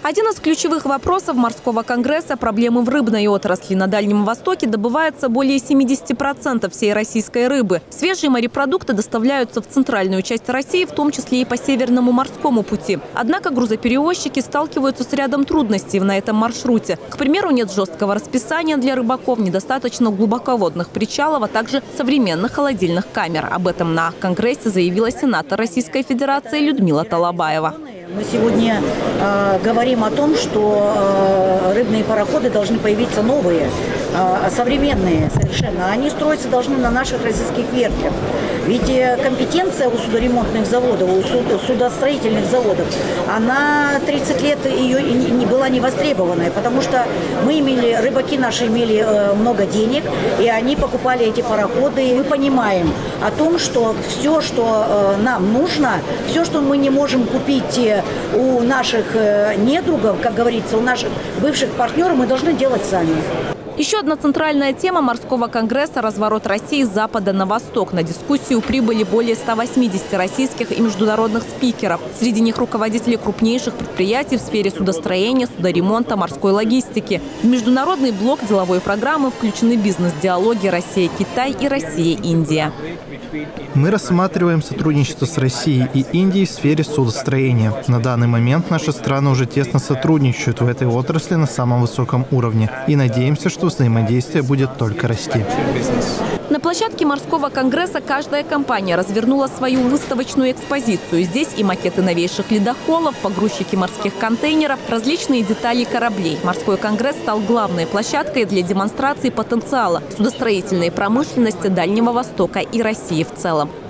Один из ключевых вопросов морского конгресса – проблемы в рыбной отрасли. На Дальнем Востоке добывается более 70% всей российской рыбы. Свежие морепродукты доставляются в центральную часть России, в том числе и по Северному морскому пути. Однако грузоперевозчики сталкиваются с рядом трудностей на этом маршруте. К примеру, нет жесткого расписания для рыбаков, недостаточно глубоководных причалов, а также современных холодильных камер. Об этом на конгрессе заявила сенатор Российской Федерации Людмила Талабаева. Мы сегодня говорим о том, что рыбные пароходы должны появиться новые, современные совершенно. Они строиться должны на наших российских верфях. Ведь компетенция у судоремонтных заводов, у судостроительных заводов, она 30 лет ее не была не востребованной, потому что рыбаки наши имели много денег, и они покупали эти пароходы. И мы понимаем о том, что все, что нам нужно, все, что мы не можем купить у наших недругов, как говорится, у наших бывших партнеров, мы должны делать сами. Еще одна центральная тема морского конгресса – разворот России с запада на восток. На дискуссию прибыли более 180 российских и международных спикеров. Среди них руководители крупнейших предприятий в сфере судостроения, судоремонта, морской логистики. В международный блок деловой программы включены бизнес-диалоги Россия-Китай и Россия-Индия. Мы рассматриваем сотрудничество с Россией и Индией в сфере судостроения. На данный момент наши страны уже тесно сотрудничают в этой отрасли на самом высоком уровне. И надеемся, что взаимодействие будет только расти. На площадке морского конгресса каждая компания развернула свою выставочную экспозицию. Здесь и макеты новейших ледоколов, погрузчики морских контейнеров, различные детали кораблей. Морской конгресс стал главной площадкой для демонстрации потенциала судостроительной промышленности Дальнего Востока и России в целом.